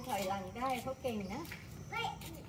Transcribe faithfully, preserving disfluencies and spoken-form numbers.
ถอยหลังได้เขาเก่งนะเฮ้ย